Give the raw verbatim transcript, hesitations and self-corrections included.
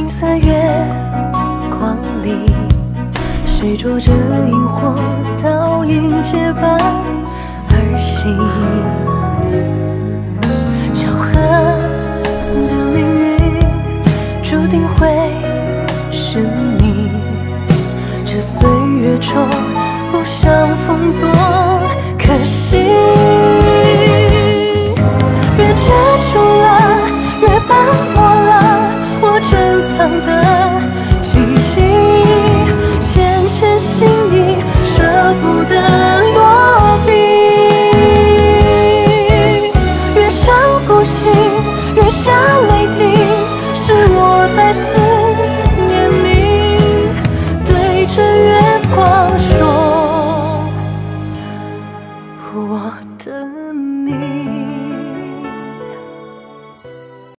金色月光里，谁捉着萤火，倒影结伴而行。巧合的命运，注定会是你。这岁月中不相逢多可惜。越遮住了，越斑驳了我珍藏的